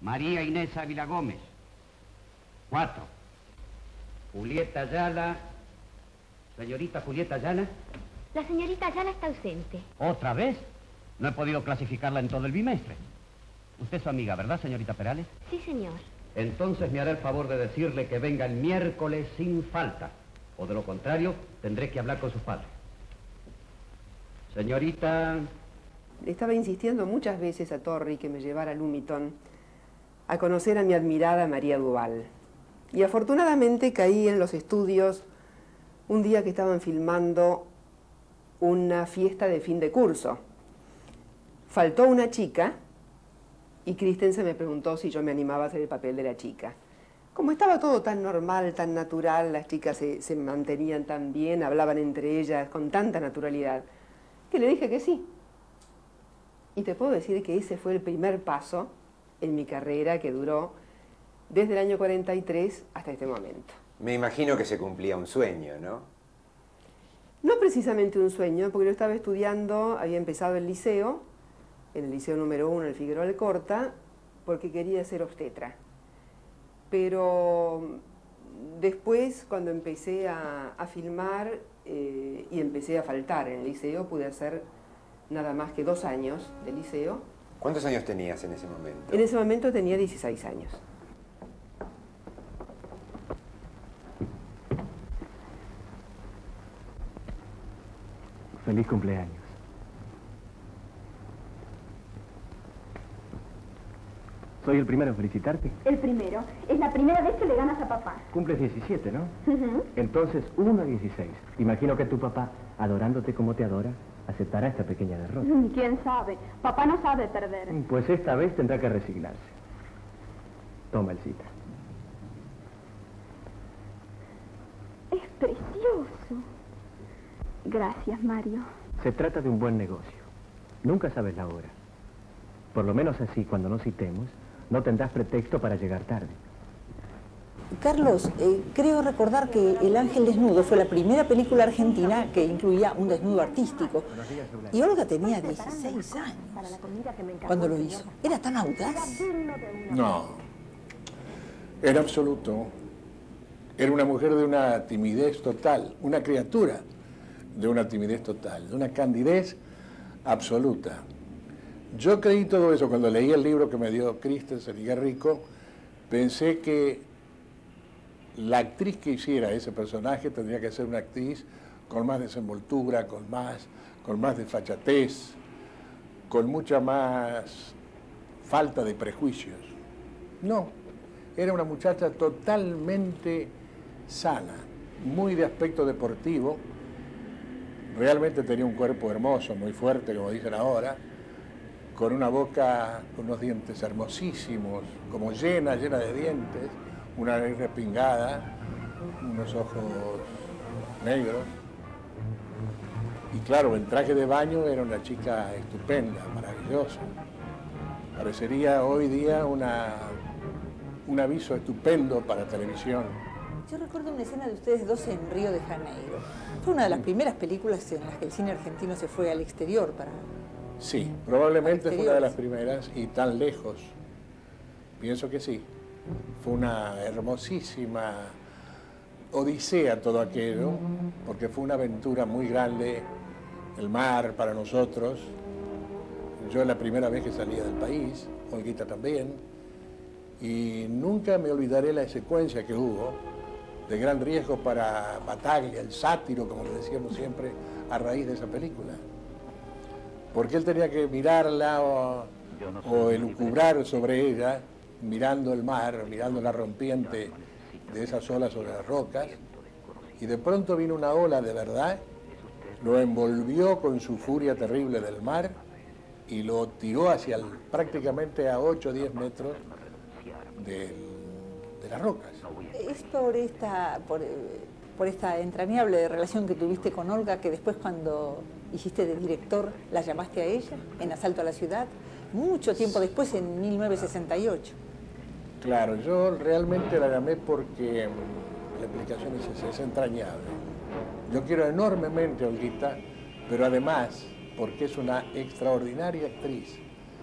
María Inés Ávila Gómez. 4. Julieta Ayala. Señorita Julieta Ayala. La señorita Ayala está ausente. ¿Otra vez? No he podido clasificarla en todo el bimestre. Usted es su amiga, ¿verdad, señorita Perales? Sí, señor. Entonces me hará el favor de decirle que venga el miércoles sin falta. O de lo contrario, tendré que hablar con sus padres. Señorita... Le estaba insistiendo muchas veces a Torri que me llevara a Lumiton a conocer a mi admirada María Duval. Y afortunadamente caí en los estudios un día que estaban filmando una fiesta de fin de curso. Faltó una chica y Christensen me preguntó si yo me animaba a hacer el papel de la chica. Como estaba todo tan normal, tan natural, las chicas se mantenían tan bien, hablaban entre ellas con tanta naturalidad, que le dije que sí. Y te puedo decir que ese fue el primer paso en mi carrera que duró desde el año 43 hasta este momento. Me imagino que se cumplía un sueño, ¿no? No precisamente un sueño, porque yo estaba estudiando, había empezado el liceo, en el liceo número 1, el Figueroa Alcorta, porque quería ser obstetra. Pero después, cuando empecé a filmar y empecé a faltar en el liceo, pude hacer nada más que 2 años de liceo. ¿Cuántos años tenías en ese momento? En ese momento tenía 16 años. Feliz cumpleaños. ¿Soy el primero en felicitarte? El primero. Es la primera vez que le ganas a papá. Cumples 17, ¿no? Entonces, 1-16. Imagino que tu papá, adorándote como te adora, aceptará esta pequeña derrota. ¿Quién sabe? Papá no sabe perder. Pues esta vez tendrá que resignarse. Toma, Elcita. Es precioso. Gracias, Mario. Se trata de un buen negocio. Nunca sabes la hora. Por lo menos así, cuando nos citemos, no tendrás pretexto para llegar tarde. Carlos, creo recordar que El Ángel Desnudo fue la primera película argentina que incluía un desnudo artístico. Y Olga tenía 16 años cuando lo hizo. ¿Era tan audaz? No, en absoluto. Era una mujer de una timidez total, una criatura de una timidez total, de una candidez absoluta. Yo creí todo eso cuando leí el libro que me dio Christensen y Garrico. Pensé que la actriz que hiciera ese personaje tendría que ser una actriz con más desenvoltura, con más desfachatez, con mucha más falta de prejuicios. No, era una muchacha totalmente sana, muy de aspecto deportivo, realmente tenía un cuerpo hermoso, muy fuerte, como dicen ahora, con una boca, con unos dientes hermosísimos, como llena de dientes, una nariz respingada, unos ojos negros. Y claro, en traje de baño era una chica estupenda, maravillosa. Parecería hoy día un aviso estupendo para televisión. Yo recuerdo una escena de ustedes dos en Río de Janeiro. Fue una de las primeras películas en las que el cine argentino se fue al exterior para... Sí, probablemente fue una de las primeras y tan lejos. Pienso que sí. Fue una hermosísima odisea todo aquello, porque fue una aventura muy grande, el mar para nosotros. Yo la primera vez que salía del país, Olguita también, y nunca me olvidaré la secuencia que hubo de gran riesgo para Bataglia, el sátiro, como le decíamos siempre, a raíz de esa película. Porque él tenía que mirarla o elucubrar sobre ella, mirando el mar, mirando la rompiente de esas olas sobre las rocas, y de pronto vino una ola de verdad, lo envolvió con su furia terrible del mar y lo tiró hacia prácticamente a 8 o 10 metros de las rocas. Es por esta entrañable relación que tuviste con Olga, que después cuando hiciste de director la llamaste a ella en Asalto a la Ciudad, mucho tiempo después, en 1968. Claro, yo realmente la llamé porque la explicación es entrañable. Yo quiero enormemente a Olguita, pero además porque es una extraordinaria actriz.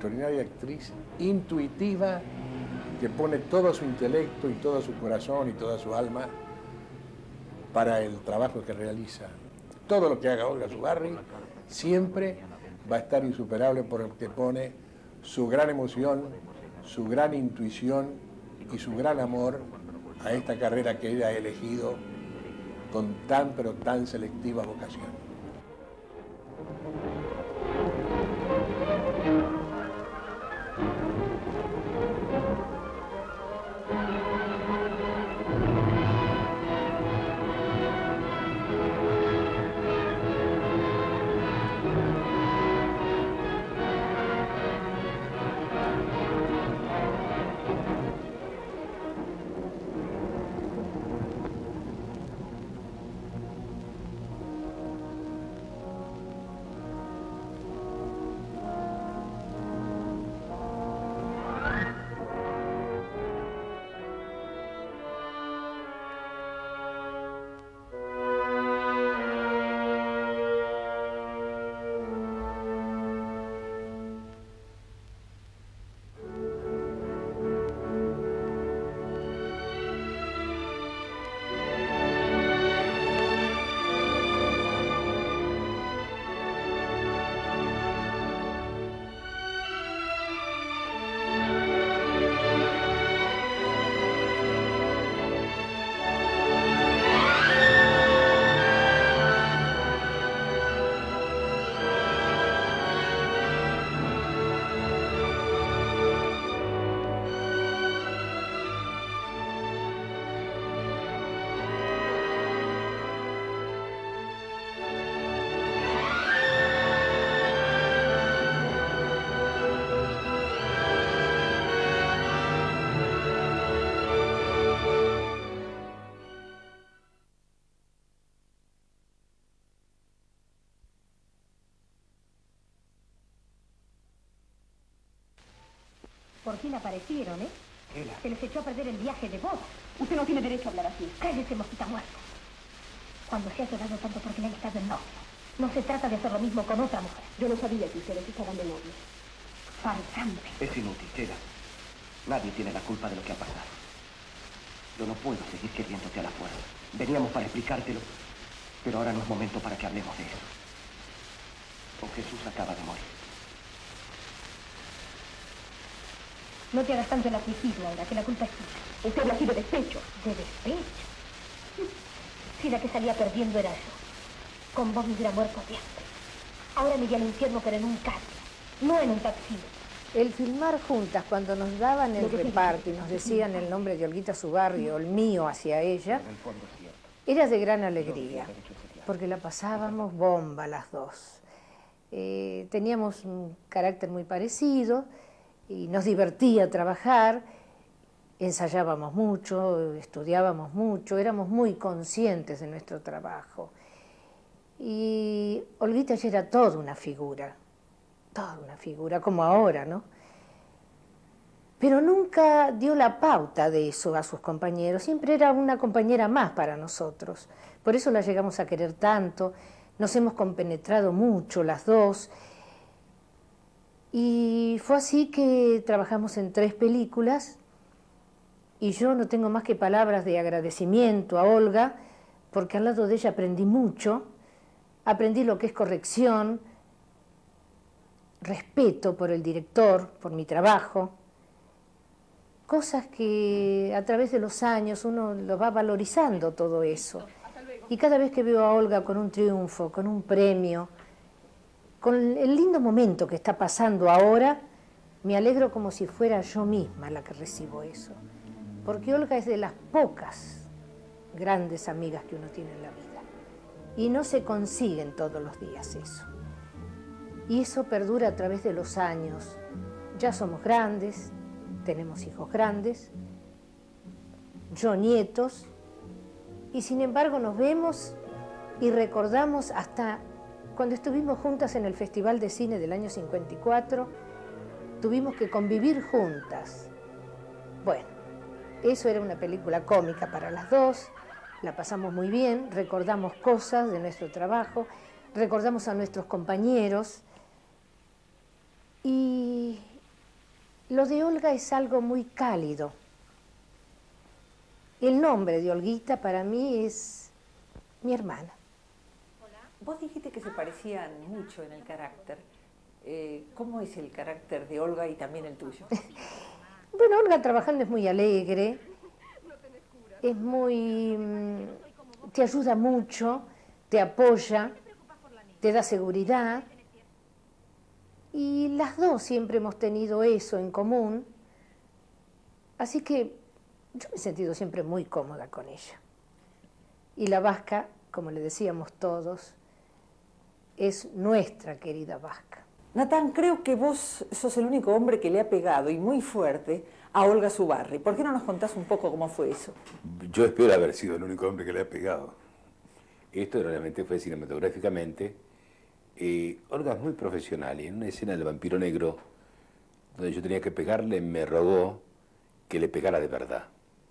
extraordinaria actriz, intuitiva, que pone todo su intelecto y todo su corazón y toda su alma para el trabajo que realiza. Todo lo que haga Olga Zubarry siempre va a estar insuperable porque pone su gran emoción, su gran intuición y su gran amor a esta carrera que ella ha elegido con tan pero tan selectiva vocación. Por fin aparecieron, ¿eh? Ela. Se les echó a perder el viaje de boda. Usted no tiene derecho a hablar así. Cállese, mosquita muerta. Cuando se ha llorado tanto porque le han estado en novio, no se trata de hacer lo mismo con otra mujer. Yo no sabía que ustedes estaban de novio. Farsante. Es inútil, Ela. Nadie tiene la culpa de lo que ha pasado. Yo no puedo seguir queriéndote a la fuerza. Veníamos para explicártelo, pero ahora no es momento para que hablemos de eso. Don Jesús acaba de morir. No te hagas tanto el afligido ahora, que la culpa es tuya. Usted habla así de despecho. ¿De despecho? Si la que salía perdiendo era yo. Con vos me hubiera muerto de hambre. Ahora me iría al infierno, pero en un carro, no en un taxi. El filmar juntas, cuando nos daban el reparto y nos decían el nombre de Olguita Zubarry o el mío hacia ella, era de gran alegría, porque la pasábamos bomba las dos. Teníamos un carácter muy parecido y nos divertía trabajar, ensayábamos mucho, estudiábamos mucho, éramos muy conscientes de nuestro trabajo. Y Olguita ya era toda una figura, como ahora, ¿no? Pero nunca dio la pauta de eso a sus compañeros, siempre era una compañera más para nosotros. Por eso la llegamos a querer tanto, nos hemos compenetrado mucho las dos. Y fue así que trabajamos en 3 películas y yo no tengo más que palabras de agradecimiento a Olga, porque al lado de ella aprendí mucho, aprendí lo que es corrección, respeto por el director, por mi trabajo, cosas que a través de los años uno lo va valorizando todo eso. Y cada vez que veo a Olga con un triunfo, con un premio, con el lindo momento que está pasando ahora, me alegro como si fuera yo misma la que recibo eso. Porque Olga es de las pocas grandes amigas que uno tiene en la vida. Y no se consiguen todos los días eso. Y eso perdura a través de los años. Ya somos grandes, tenemos hijos grandes, yo nietos, y sin embargo nos vemos y recordamos hasta cuando estuvimos juntas en el Festival de Cine del año 54, tuvimos que convivir juntas. Bueno, eso era una película cómica para las dos, la pasamos muy bien, recordamos cosas de nuestro trabajo, recordamos a nuestros compañeros y lo de Olga es algo muy cálido. El nombre de Olguita para mí es mi hermana. Vos dijiste que se parecían mucho en el carácter. ¿Cómo es el carácter de Olga y también el tuyo? Bueno, Olga trabajando es muy alegre, es muy... te ayuda mucho, te apoya, te da seguridad. Y las dos siempre hemos tenido eso en común. Así que yo me he sentido siempre muy cómoda con ella. Y la vasca, como le decíamos todos, es nuestra querida vasca. Natán, creo que vos sos el único hombre que le ha pegado, y muy fuerte, a Olga Zubarry. ¿Por qué no nos contás un poco cómo fue eso? Yo espero haber sido el único hombre que le ha pegado. Esto realmente fue cinematográficamente. Olga es muy profesional y en una escena del Vampiro Negro, donde yo tenía que pegarle, me rogó que le pegara de verdad.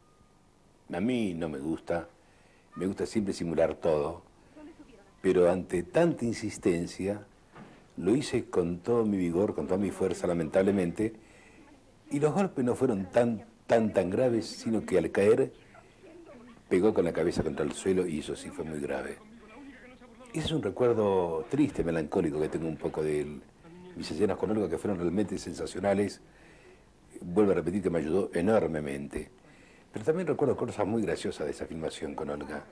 A mí no me gusta siempre simular todo, pero ante tanta insistencia, lo hice con todo mi vigor, con toda mi fuerza, lamentablemente, y los golpes no fueron tan graves, sino que al caer, pegó con la cabeza contra el suelo y eso sí fue muy grave. Ese es un recuerdo triste, melancólico que tengo un poco de él. Mis escenas con Olga que fueron realmente sensacionales. Vuelvo a repetir que me ayudó enormemente. Pero también recuerdo cosas muy graciosas de esa filmación con Olga.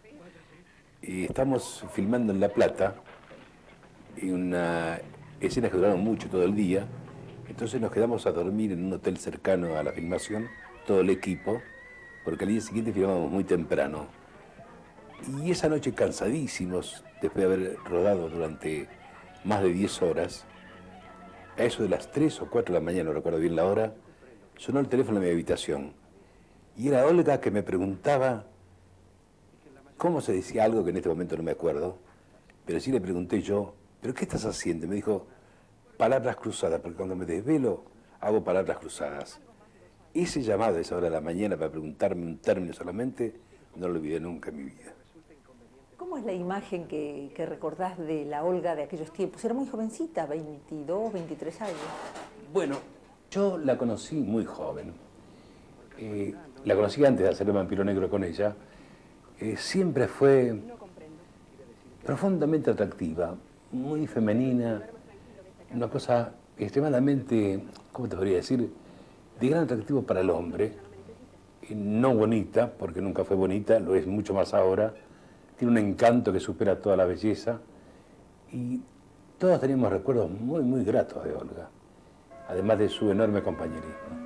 Estamos filmando en La Plata, en una escena que duraron mucho, todo el día. Entonces nos quedamos a dormir en un hotel cercano a la filmación, todo el equipo, porque al día siguiente filmábamos muy temprano. Y esa noche, cansadísimos, después de haber rodado durante más de 10 horas, a eso de las 3 o 4 de la mañana, no recuerdo bien la hora, sonó el teléfono en mi habitación. Y era Olga que me preguntaba cómo se decía algo que en este momento no me acuerdo, pero sí le pregunté yo, ¿pero qué estás haciendo? Y me dijo, palabras cruzadas, porque cuando me desvelo hago palabras cruzadas. Ese llamado a esa hora de la mañana para preguntarme un término solamente, no lo olvidé nunca en mi vida. ¿Cómo es la imagen que recordás de la Olga de aquellos tiempos? Era muy jovencita, 22, 23 años. Bueno, yo la conocí muy joven. La conocí antes de hacer El Vampiro Negro con ella. Siempre fue profundamente atractiva, muy femenina, una cosa extremadamente, ¿cómo te podría decir?, de gran atractivo para el hombre. No bonita, porque nunca fue bonita, lo es mucho más ahora. Tiene un encanto que supera toda la belleza. Y todos teníamos recuerdos muy, muy gratos de Olga, además de su enorme compañerismo.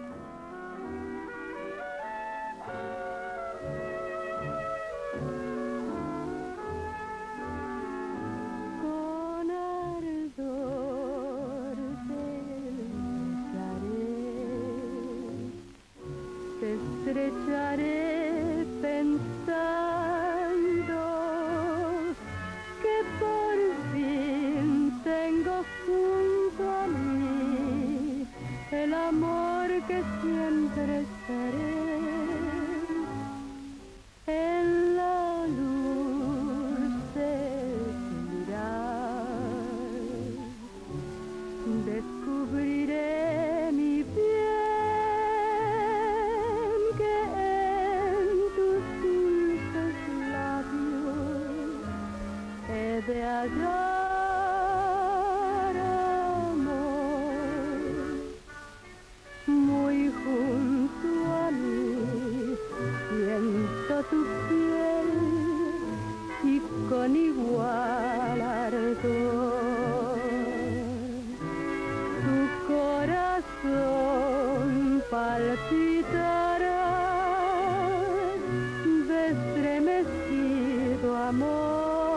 Estrecharé pensando que por fin tengo junto a mí el amor que siempre seré en la luz de tu mirar. Descubriré mi bien de hallar amor muy junto a mí. Siento tu piel y con igual ardor tu corazón palpitará de estremecido amor.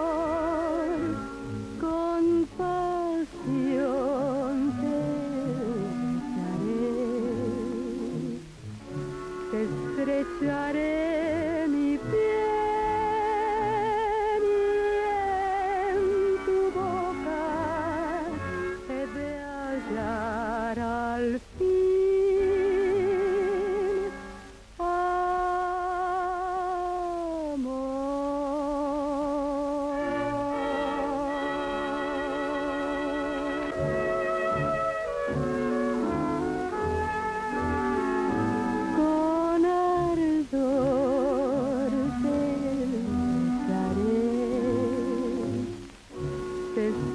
Estrecharé mi piel y en tu boca he de hallar al fin amor.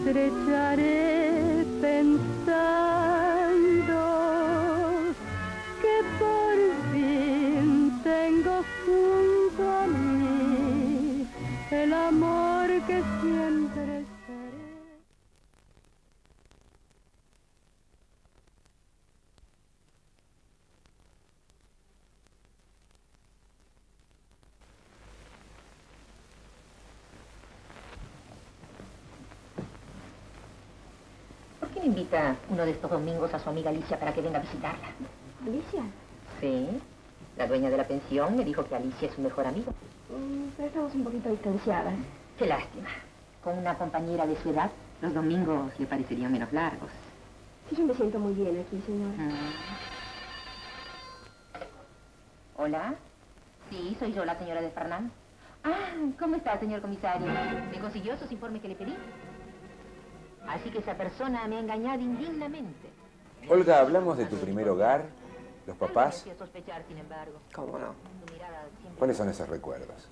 estrecharé pensando que por fin tengo junto a mí el amor que siempre seré. ¿Por qué no invita uno de estos domingos a su amiga Alicia para que venga a visitarla? ¿Alicia? Sí, la dueña de la pensión me dijo que Alicia es su mejor amiga. Pero estamos un poquito distanciadas. Qué lástima. Con una compañera de su edad, los domingos le parecerían menos largos. Sí, yo me siento muy bien aquí, señora. ¿Hola? Sí, soy yo, la señora de Fernán. Ah, ¿cómo está, señor comisario? ¿Me consiguió esos informes que le pedí? Así que esa persona me ha engañado indignamente. Olga, hablamos de tu primer hogar, los papás. No sospechar, sin embargo. ¿Cómo no? ¿Cuáles son esos recuerdos?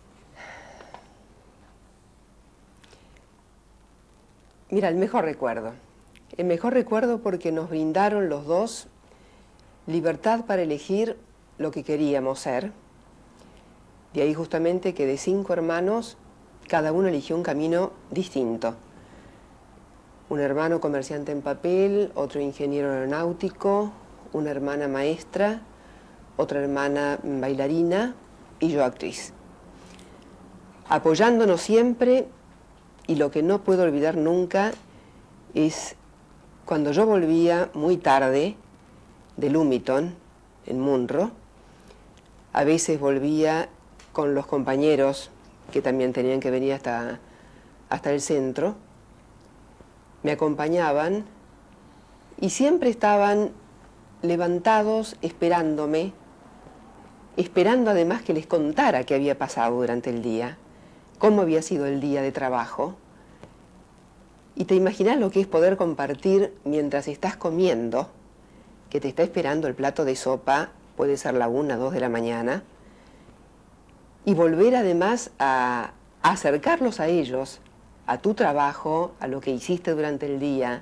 Mira, el mejor recuerdo. El mejor recuerdo porque nos brindaron los dos libertad para elegir lo que queríamos ser. De ahí justamente que de 5 hermanos, cada uno eligió un camino distinto. Un hermano comerciante en papel, otro ingeniero aeronáutico, una hermana maestra, otra hermana bailarina y yo actriz. Apoyándonos siempre, y lo que no puedo olvidar nunca es cuando yo volvía muy tarde de Lumiton, en Munro. A veces volvía con los compañeros que también tenían que venir hasta el centro. Me acompañaban y siempre estaban levantados esperándome, esperando además que les contara qué había pasado durante el día, cómo había sido el día de trabajo. Y te imaginas lo que es poder compartir mientras estás comiendo, que te está esperando el plato de sopa, puede ser la 1, 2 de la mañana, y volver además a acercarlos a ellos, a tu trabajo, a lo que hiciste durante el día,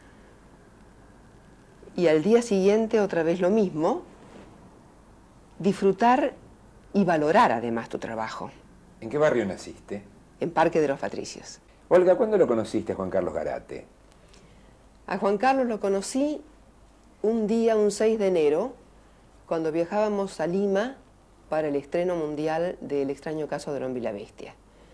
y al día siguiente otra vez lo mismo, disfrutar y valorar además tu trabajo. ¿En qué barrio naciste? En Parque de los Patricios. Olga, ¿cuándo lo conociste a Juan Carlos Garate? A Juan Carlos lo conocí un día, un 6 de enero, cuando viajábamos a Lima para el estreno mundial de El extraño caso de Aarón Vilavestia.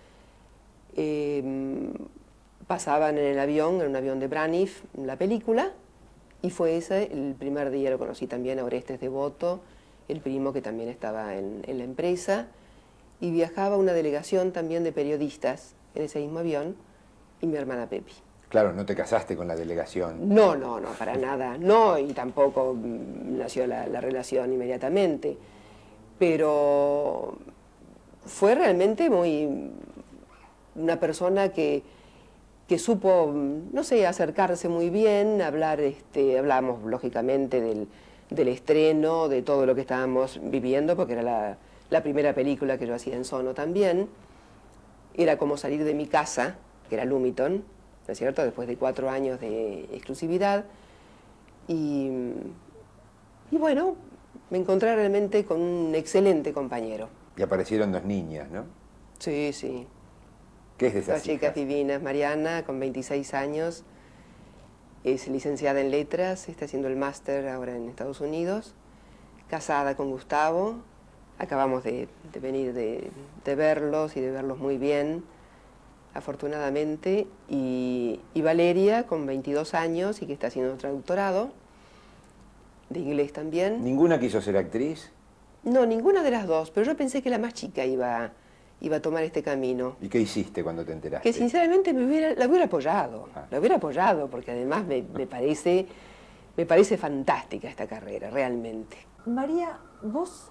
Pasaban en el avión, en un avión de Braniff, la película, y fue ese el primer día. Lo conocí también a Orestes Devoto, el primo que también estaba en la empresa, y viajaba una delegación también de periodistas en ese mismo avión, y mi hermana Pepi. Claro, no te casaste con la delegación. No, para nada. No, y tampoco nació la relación inmediatamente. Pero fue realmente una persona que supo, no sé, acercarse muy bien, hablábamos lógicamente del estreno, de todo lo que estábamos viviendo, porque era la primera película que yo hacía en Sono también. Era como salir de mi casa, que era Lumiton, ¿no es cierto?, después de 4 años de exclusividad. Y bueno, me encontré realmente con un excelente compañero. Y aparecieron 2 niñas, ¿no? Sí, sí. ¿Qué es de esas 2 chicas divinas. Mariana, con 26 años, es licenciada en letras, está haciendo el máster ahora en Estados Unidos, casada con Gustavo. Acabamos de venir de verlos y de verlos muy bien, afortunadamente. Y Valeria, con 22 años y que está haciendo un traductorado de inglés también. ¿Ninguna quiso ser actriz? No, ninguna de las dos, pero yo pensé que la más chica iba a tomar este camino. ¿Y qué hiciste cuando te enteraste? Que sinceramente la hubiera apoyado, la hubiera apoyado, porque además me parece fantástica esta carrera, realmente. María, vos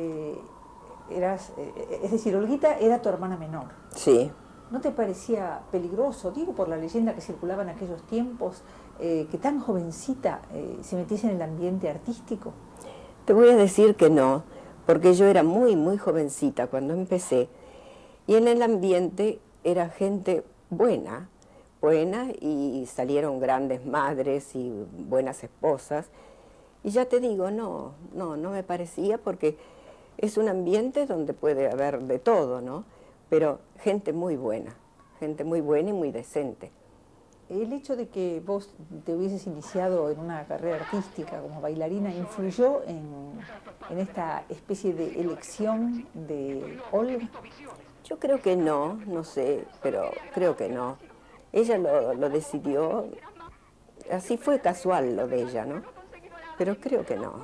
eras, es decir, Olguita era tu hermana menor. Sí. ¿No te parecía peligroso, digo por la leyenda que circulaba en aquellos tiempos, que tan jovencita se metiese en el ambiente artístico? Te voy a decir que no, porque yo era muy, muy jovencita cuando empecé, y en el ambiente era gente buena, buena y salieron grandes madres y buenas esposas. Y ya te digo, no me parecía, porque es un ambiente donde puede haber de todo, ¿no? Pero gente muy buena y muy decente. El hecho de que vos te hubieses iniciado en una carrera artística como bailarina influyó en esta especie de elección de Olga. Yo creo que no sé, pero creo que no. Ella lo decidió, así fue casual lo de ella, ¿no? Pero creo que no.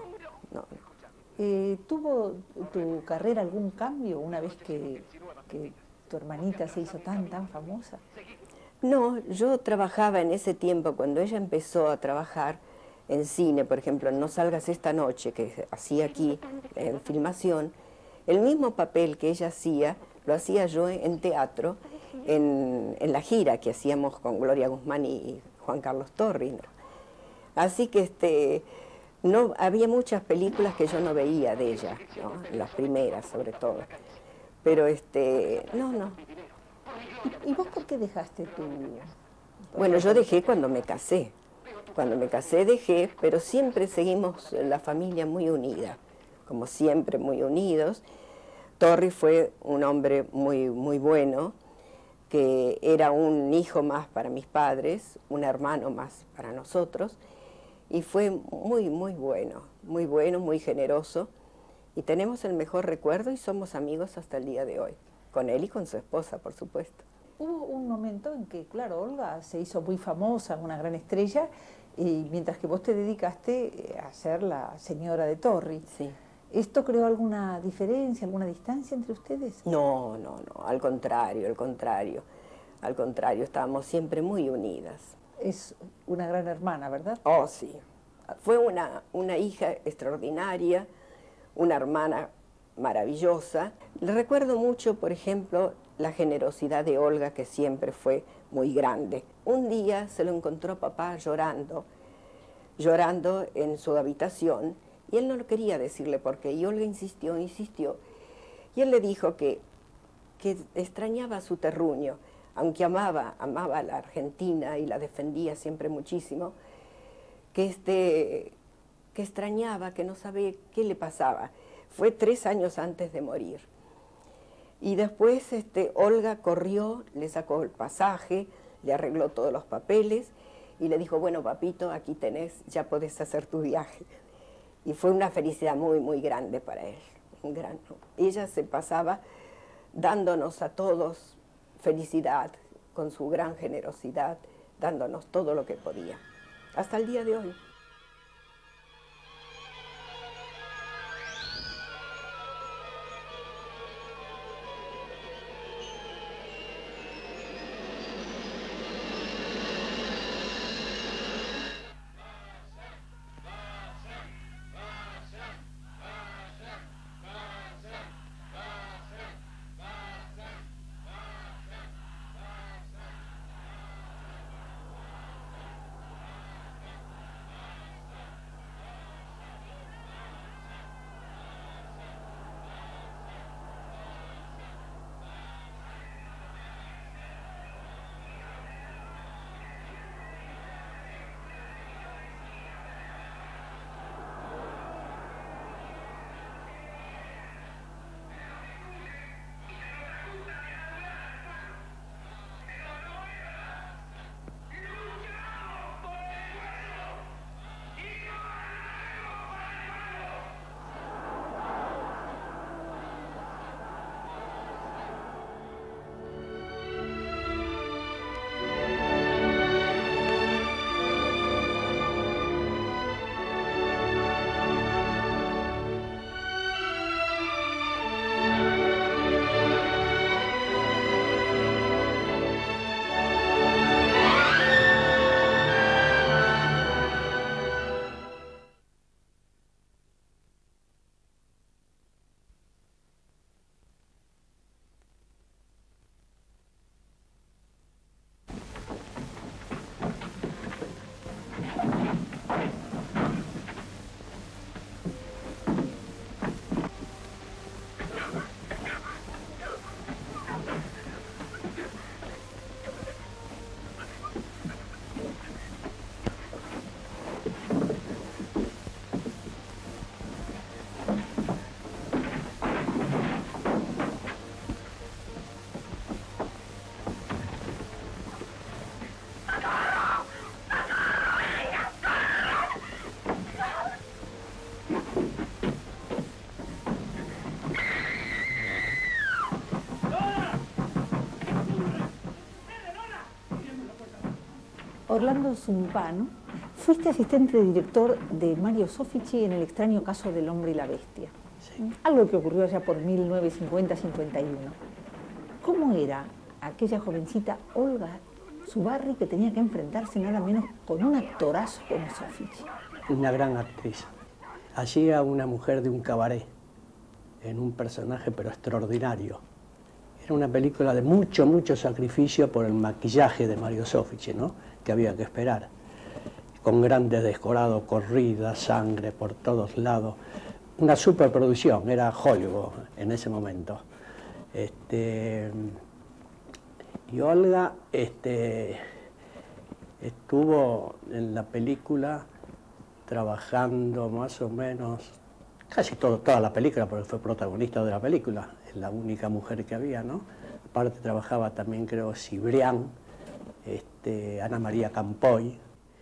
¿Tuvo tu carrera algún cambio una vez que tu hermanita se hizo tan famosa? No, yo trabajaba en ese tiempo, cuando ella empezó a trabajar en cine, por ejemplo, en No salgas esta noche, que hacía aquí en filmación, el mismo papel que ella hacía, lo hacía yo en teatro, en la gira que hacíamos con Gloria Guzmán y Juan Carlos Torri, ¿no? Así que no, había muchas películas que yo no veía de ella, ¿no? Las primeras sobre todo, pero no. ¿Y vos por qué dejaste tu...? Bueno, yo dejé cuando me casé. Cuando me casé dejé, pero siempre seguimos la familia muy unida, como siempre muy unidos. Torri fue un hombre muy bueno, que era un hijo más para mis padres, un hermano más para nosotros, y fue muy bueno, muy generoso, y tenemos el mejor recuerdo y somos amigos hasta el día de hoy, con él y con su esposa, por supuesto. Hubo un momento en que, claro, Olga se hizo muy famosa, una gran estrella, y mientras que vos te dedicaste a ser la señora de Torri. Sí. ¿Esto creó alguna diferencia, alguna distancia entre ustedes? No, al contrario, estábamos siempre muy unidas. Es una gran hermana, ¿verdad? Oh, sí. Fue una hija extraordinaria, una hermana maravillosa. Le recuerdo mucho, por ejemplo, la generosidad de Olga, que siempre fue muy grande. Un día se lo encontró papá llorando en su habitación, y él no lo quería decirle por qué, y Olga insistió, y él le dijo que extrañaba su terruño, aunque amaba a la Argentina y la defendía siempre muchísimo, que extrañaba, que no sabía qué le pasaba. Fue 3 años antes de morir. Y después Olga corrió, le sacó el pasaje, le arregló todos los papeles y le dijo, bueno, papito, aquí tenés, ya podés hacer tu viaje. Y fue una felicidad muy grande para él. Ella se pasaba dándonos a todos felicidad, con su gran generosidad, dándonos todo lo que podía, hasta el día de hoy. Orlando Zumpano, fuiste asistente de director de Mario Soffici en El extraño caso del hombre y la bestia. Sí. Algo que ocurrió allá por 1950-51. ¿Cómo era aquella jovencita Olga Zubarry que tenía que enfrentarse nada menos con un actorazo como Soffici? Una gran actriz. Hacía una mujer de un cabaret, en un personaje pero extraordinario. Era una película de mucho sacrificio por el maquillaje de Mario Soffici, ¿no? Que había que esperar. Con grandes decorados, corridas, sangre por todos lados. Una superproducción, era Hollywood en ese momento. Y Olga estuvo en la película trabajando más o menos, casi toda la película, porque fue protagonista de la película, es la única mujer que había, ¿no? Aparte trabajaba también, creo, Cibrián, Ana María Campoy,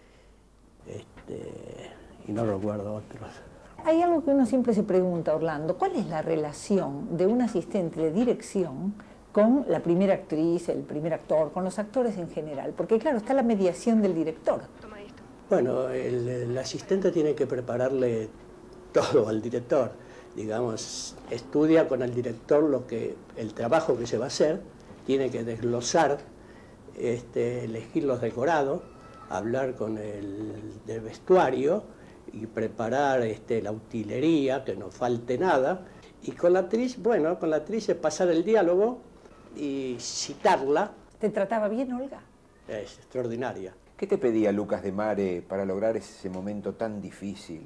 y no recuerdo otros. Hay algo que uno siempre se pregunta, Orlando, ¿cuál es la relación de un asistente de dirección con la primera actriz, el primer actor, con los actores en general? Porque claro, está la mediación del director. Bueno, el asistente tiene que prepararle todo al director. Digamos, estudia con el director el trabajo que se va a hacer, tiene que desglosar, elegir los decorados, hablar con el del vestuario y preparar la utilería, que no falte nada. Y con la actriz, bueno, con la actriz es pasar el diálogo y citarla. ¿Te trataba bien, Olga? Es extraordinaria. ¿Qué te pedía Lucas de Mare para lograr ese momento tan difícil?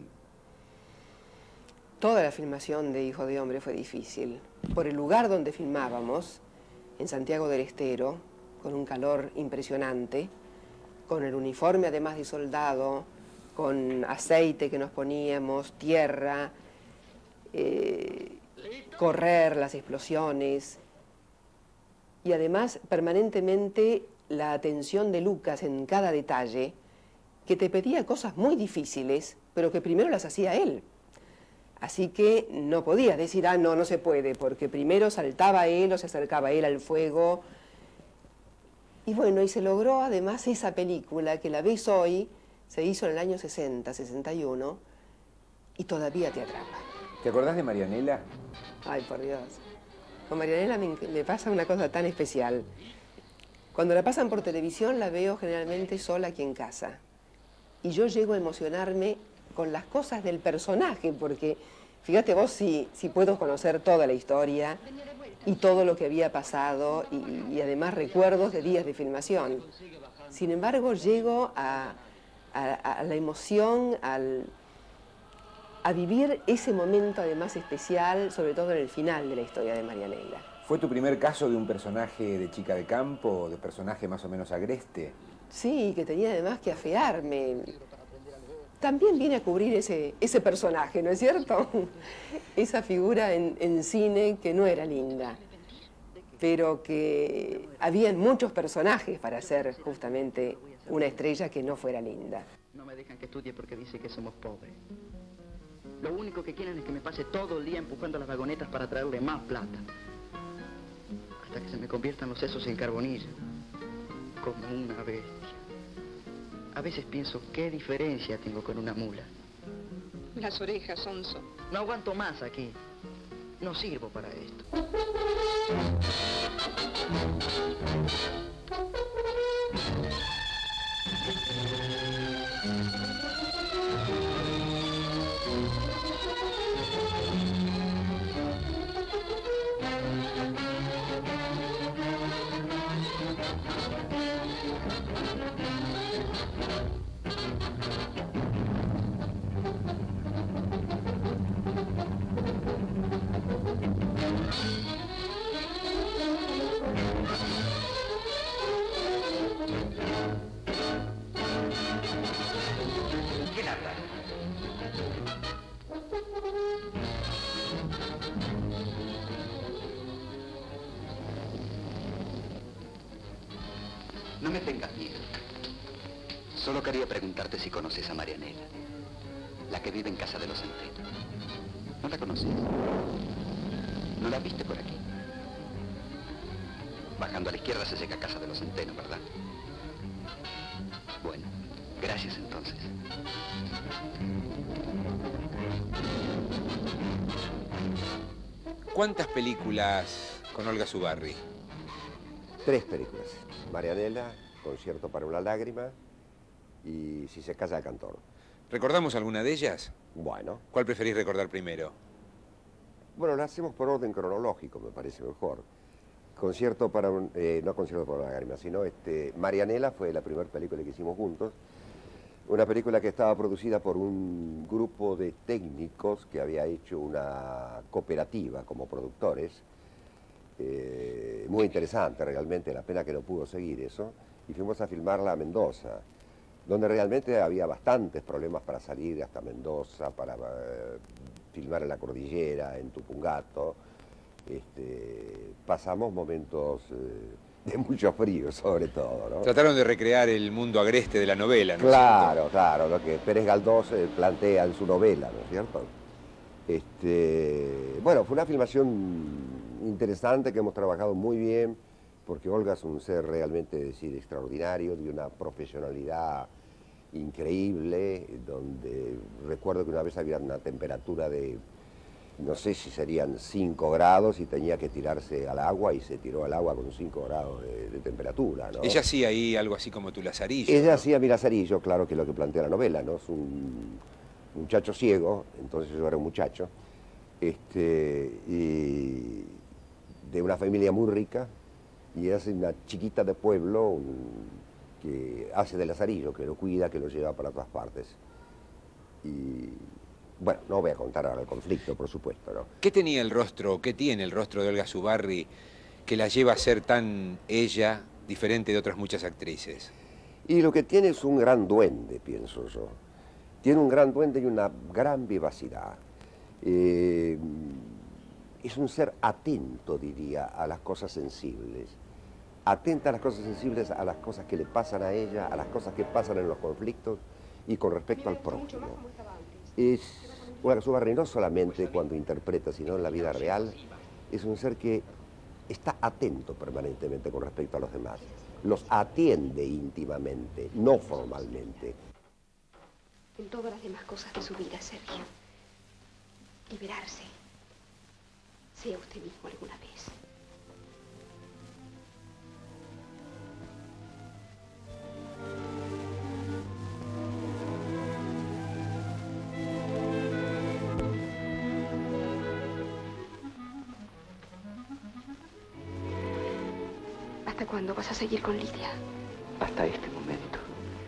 Toda la filmación de Hijo de Hombre fue difícil. Por el lugar donde filmábamos, en Santiago del Estero, con un calor impresionante, con el uniforme además de soldado, con aceite que nos poníamos, tierra, correr, las explosiones, y además permanentemente la atención de Lucas en cada detalle, que te pedía cosas muy difíciles, pero que primero las hacía él. Así que no podías decir, ah, no se puede, porque primero saltaba él o se acercaba él al fuego. Y bueno, y se logró además esa película que la ves hoy, se hizo en el año 60, 61, y todavía te atrapa. ¿Te acordás de Marianela? Ay, por Dios. Con Marianela me pasa una cosa tan especial. Cuando la pasan por televisión la veo generalmente sola aquí en casa. Y yo llego a emocionarme con las cosas del personaje, porque fíjate vos si puedo conocer toda la historia y todo lo que había pasado y además recuerdos de días de filmación. Sin embargo, llego a la emoción, a vivir ese momento además especial, sobre todo en el final de la historia de Marianela. ¿Fue tu primer caso de un personaje de chica de campo, de personaje más o menos agreste? Sí, que tenía además que afearme. También viene a cubrir ese personaje, ¿no es cierto? Esa figura en cine que no era linda, pero que había muchos personajes para hacer justamente una estrella que no fuera linda. No me dejan que estudie porque dice que somos pobres. Lo único que quieren es que me pase todo el día empujando las vagonetas para traerle más plata. Hasta que se me conviertan los sesos en carbonilla, como una bestia. A veces pienso, ¿qué diferencia tengo con una mula? Las orejas, sonso. No aguanto más aquí. No sirvo para esto. No me tengas miedo. Solo quería preguntarte si conoces a Marianela, la que vive en casa de los Centeno. ¿No la conoces? ¿No la viste por aquí? Bajando a la izquierda se llega a casa de los Centeno, ¿verdad? Bueno, ¿cuántas películas con Olga Zubarry? 3 películas. Marianela, Concierto para una lágrima y Si se casa el cantor. ¿Recordamos alguna de ellas? Bueno. ¿Cuál preferís recordar primero? Bueno, la hacemos por orden cronológico, me parece mejor. Concierto para no Concierto para una lágrima, sino Marianela fue la primera película que hicimos juntos. Una película que estaba producida por un grupo de técnicos que había hecho una cooperativa como productores. Muy interesante realmente, la pena que no pudo seguir eso. Y fuimos a filmarla a Mendoza, donde realmente había bastantes problemas para salir hasta Mendoza, para filmar en la cordillera, en Tupungato. Pasamos momentos de mucho frío, sobre todo, ¿no? Trataron de recrear el mundo agreste de la novela, ¿no? Claro, claro, lo que Pérez Galdós plantea en su novela, ¿no es cierto? Bueno, fue una filmación interesante que hemos trabajado muy bien, porque Olga es un ser realmente, decir, extraordinario, de una profesionalidad increíble, donde recuerdo que una vez había una temperatura de, no sé si serían 5 grados y tenía que tirarse al agua y se tiró al agua con 5 grados de temperatura, ¿no? Ella hacía ahí algo así como tu Lazarillo. Ella ¿no? hacía mi Lazarillo, claro, que es lo que plantea la novela, ¿no? Es un muchacho ciego, entonces yo era un muchacho, y de una familia muy rica, y es una chiquita de pueblo que hace de Lazarillo, que lo cuida, que lo lleva para todas partes. Y bueno, no voy a contar ahora el conflicto, por supuesto, ¿no? ¿Qué tenía el rostro, qué tiene el rostro de Olga Zubarry que la lleva a ser tan ella, diferente de otras muchas actrices? Y lo que tiene es un gran duende, pienso yo. Tiene un gran duende y una gran vivacidad. Es un ser atento, diría, a las cosas sensibles. Atenta a las cosas sensibles, a las cosas que le pasan a ella, a las cosas que pasan en los conflictos y con respecto al prójimo. Olga Zubarry no solamente cuando interpreta, sino en la vida real, es un ser que está atento permanentemente con respecto a los demás. Los atiende íntimamente, no formalmente. En todas las demás cosas de su vida, Sergio. Liberarse. Sea usted mismo alguna vez. ¿Hasta cuándo vas a seguir con Lidia? Hasta este momento.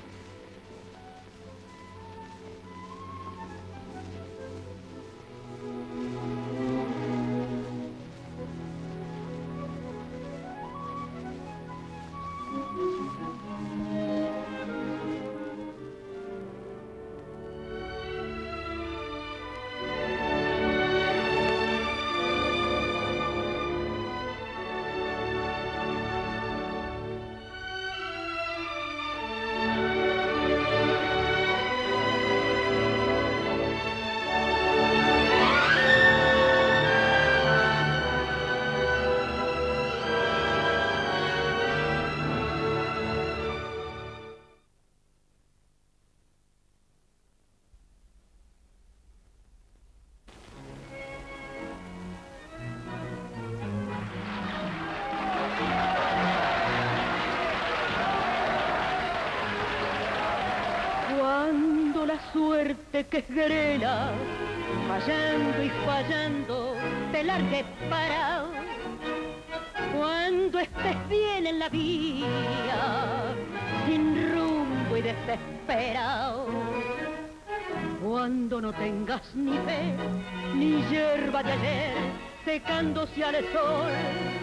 Que es grela, fallando y fallando, te largues parado. Cuando estés bien en la vía, sin rumbo y desesperado. Cuando no tengas ni fe, ni hierba de ayer, secándose al sol.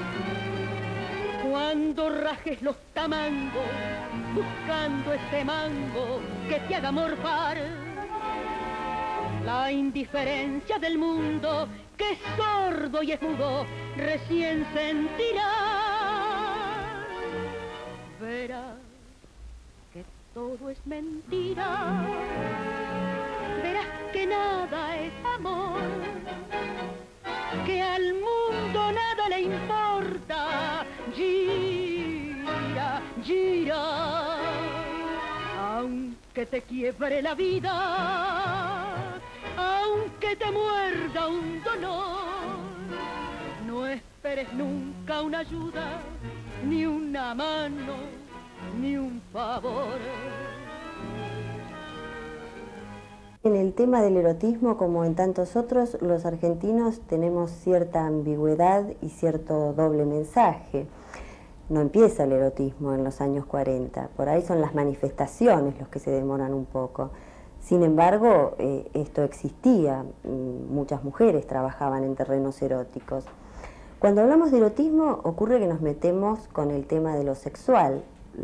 Cuando rajes los tamangos, buscando ese mango que te haga morfar. La indiferencia del mundo, que es sordo y es mudo, recién sentirá. Verás que todo es mentira, verás que nada es amor, que al mundo nada le importa. Gira, gira, aunque te quiebre la vida, aunque te muerda un dolor, esperes nunca una ayuda, ni una mano, ni un favor. En el tema del erotismo, como en tantos otros, los argentinos tenemos cierta ambigüedad y cierto doble mensaje. No empieza el erotismo en los años 40, por ahí son las manifestaciones los que se demoran un poco. Sin embargo, esto existía, muchas mujeres trabajaban en terrenos eróticos. Cuando hablamos de erotismo ocurre que nos metemos con el tema de lo sexual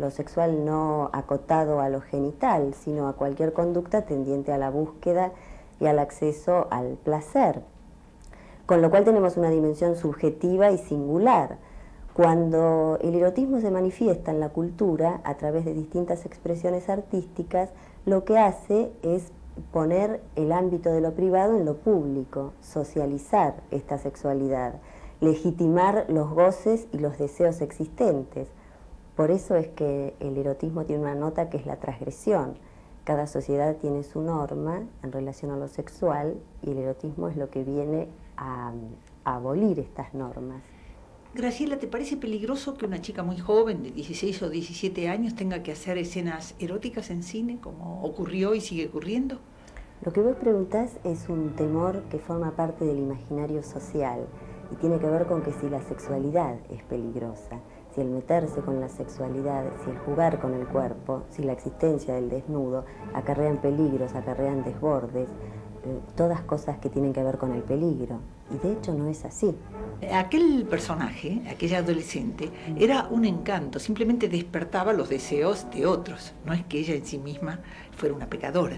no acotado a lo genital, sino a cualquier conducta tendiente a la búsqueda y al acceso al placer. Con lo cual tenemos una dimensión subjetiva y singular. Cuando el erotismo se manifiesta en la cultura a través de distintas expresiones artísticas, lo que hace es poner el ámbito de lo privado en lo público, socializar esta sexualidad, legitimar los goces y los deseos existentes. Por eso es que el erotismo tiene una nota que es la transgresión. Cada sociedad tiene su norma en relación a lo sexual y el erotismo es lo que viene a abolir estas normas. Graciela, ¿te parece peligroso que una chica muy joven, de 16 o 17 años, tenga que hacer escenas eróticas en cine, como ocurrió y sigue ocurriendo? Lo que vos preguntás es un temor que forma parte del imaginario social y tiene que ver con que si la sexualidad es peligrosa, si el meterse con la sexualidad, si el jugar con el cuerpo, si la existencia del desnudo acarrean peligros, acarrean desbordes, todas cosas que tienen que ver con el peligro. Y de hecho no es así. Aquel personaje, aquella adolescente, era un encanto, simplemente despertaba los deseos de otros. No es que ella en sí misma fuera una pecadora.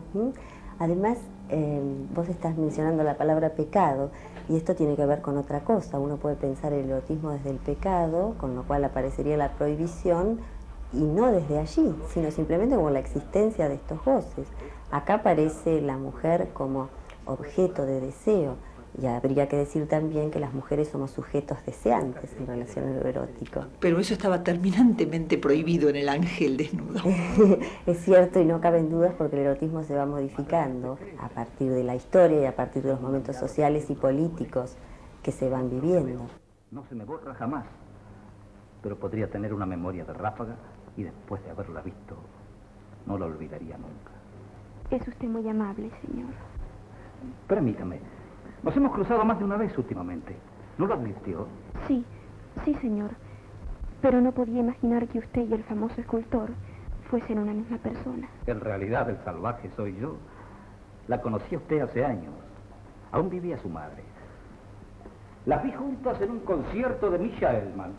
Además, vos estás mencionando la palabra pecado, y esto tiene que ver con otra cosa. Uno puede pensar el erotismo desde el pecado, con lo cual aparecería la prohibición, y no desde allí, sino simplemente como la existencia de estos goces. Acá aparece la mujer como objeto de deseo, y habría que decir también que las mujeres somos sujetos deseantes en relación a lo erótico. Pero eso estaba terminantemente prohibido en El ángel desnudo. Es cierto y no caben dudas porque el erotismo se va modificando a partir de la historia y a partir de los momentos sociales y políticos que se van viviendo. No se me borra jamás, pero podría tener una memoria de ráfaga y después de haberla visto, no la olvidaría nunca. Es usted muy amable, señor. Permítame, nos hemos cruzado más de una vez últimamente. ¿No lo advirtió? Sí, sí, señor. Pero no podía imaginar que usted y el famoso escultor fuesen una misma persona. En realidad el salvaje soy yo. La conocí a usted hace años. Aún vivía su madre. Las vi juntas en un concierto de Misha Elman.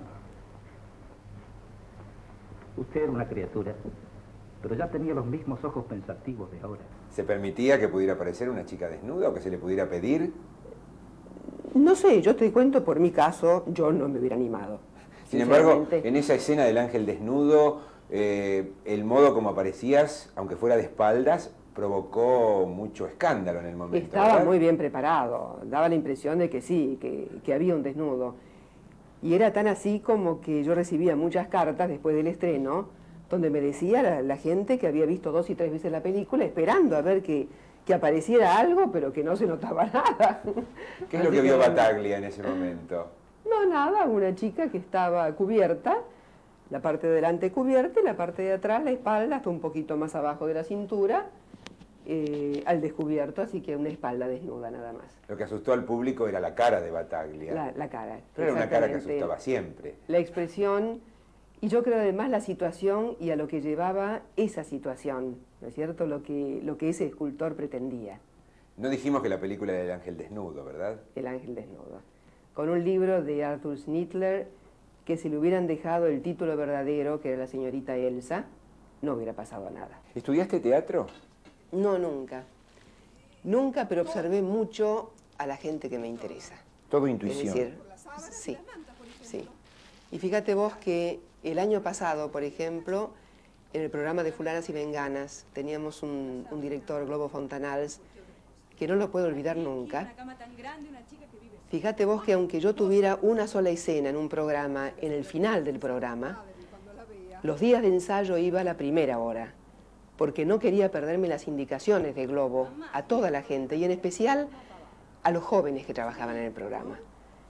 Usted era una criatura, pero ya tenía los mismos ojos pensativos de ahora. ¿Se permitía que pudiera aparecer una chica desnuda o que se le pudiera pedir? No sé, yo te cuento por mi caso, yo no me hubiera animado. Sin embargo, en esa escena del ángel desnudo, el modo como aparecías, aunque fuera de espaldas, provocó mucho escándalo en el momento. Estaba ¿verdad? muy bien preparado, daba la impresión de que sí, que había un desnudo. Y era tan así como que yo recibía muchas cartas después del estreno, donde me decía la gente que había visto 2 y 3 veces la película, esperando a ver que apareciera algo, pero que no se notaba nada. ¿Qué es lo que vio Battaglia en ese momento? No, nada, una chica que estaba cubierta, la parte de delante cubierta y la parte de atrás, la espalda, hasta un poquito más abajo de la cintura, al descubierto, así que una espalda desnuda nada más. Lo que asustó al público era la cara de Battaglia. La cara. Pero era una cara que asustaba siempre. La expresión, y yo creo además la situación y a lo que llevaba esa situación, ¿no es cierto? Lo que ese escultor pretendía. No dijimos que la película era El ángel desnudo, ¿verdad? El ángel desnudo. Con un libro de Arthur Schnitzler, que si le hubieran dejado el título verdadero, que era La señorita Elsa, no hubiera pasado nada. ¿Estudiaste teatro? No, nunca. Nunca, pero observé mucho a la gente que me interesa. Todo intuición. Es decir, sí, sí. Y fíjate vos que el año pasado, por ejemplo, en el programa de Fulanas y Venganas, teníamos un director, Globo Fontanals, que no lo puedo olvidar nunca. Fíjate vos que aunque yo tuviera una sola escena en un programa, en el final del programa, los días de ensayo iba a la primera hora, porque no quería perderme las indicaciones de Globo a toda la gente, y en especial a los jóvenes que trabajaban en el programa.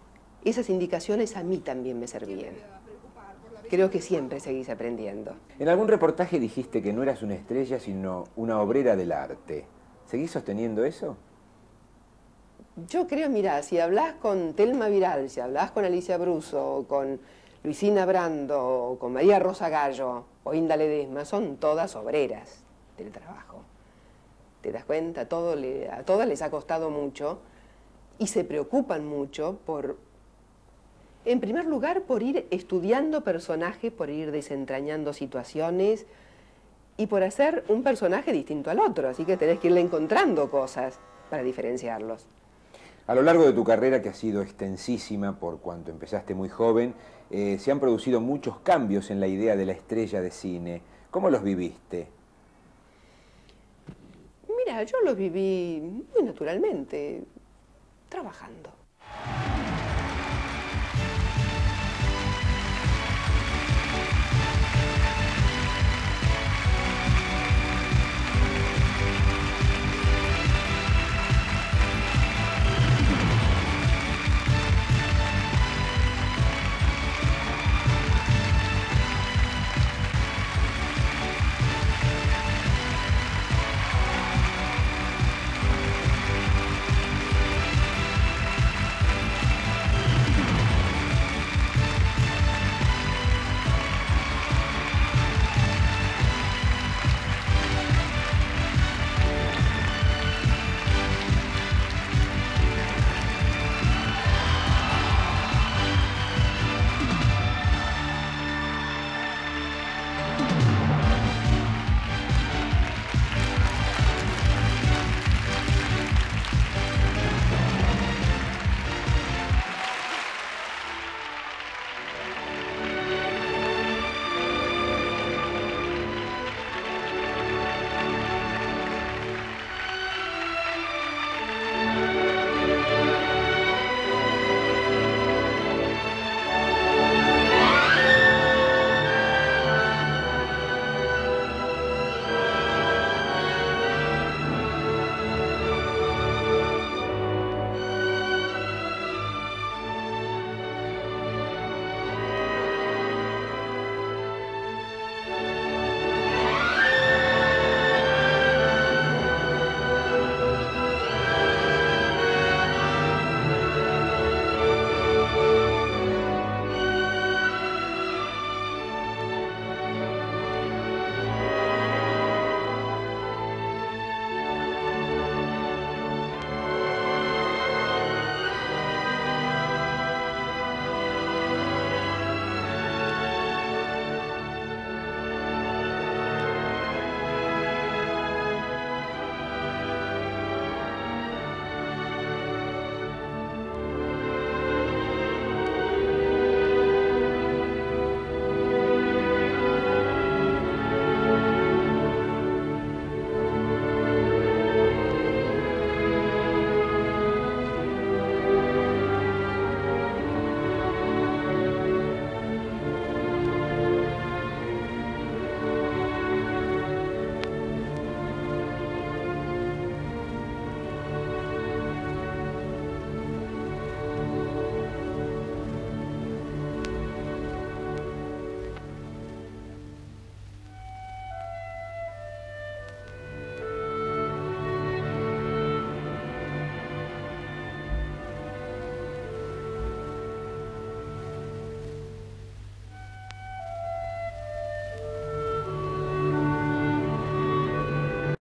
esas indicaciones a mí también me servían. Creo que siempre seguís aprendiendo. En algún reportaje dijiste que no eras una estrella, sino una obrera del arte. ¿Seguís sosteniendo eso? Yo creo, mira, si hablas con Telma Viral, si hablas con Alicia Bruso, con Luisina Brando, con María Rosa Gallo o Inda Ledesma, son todas obreras del trabajo. ¿Te das cuenta? A todas les ha costado mucho y se preocupan mucho por, en primer lugar, por ir estudiando personajes, por ir desentrañando situaciones y por hacer un personaje distinto al otro. Así que tenés que irle encontrando cosas para diferenciarlos. A lo largo de tu carrera, que ha sido extensísima por cuanto empezaste muy joven, se han producido muchos cambios en la idea de la estrella de cine. ¿Cómo los viviste? Mira, yo los viví muy naturalmente, trabajando.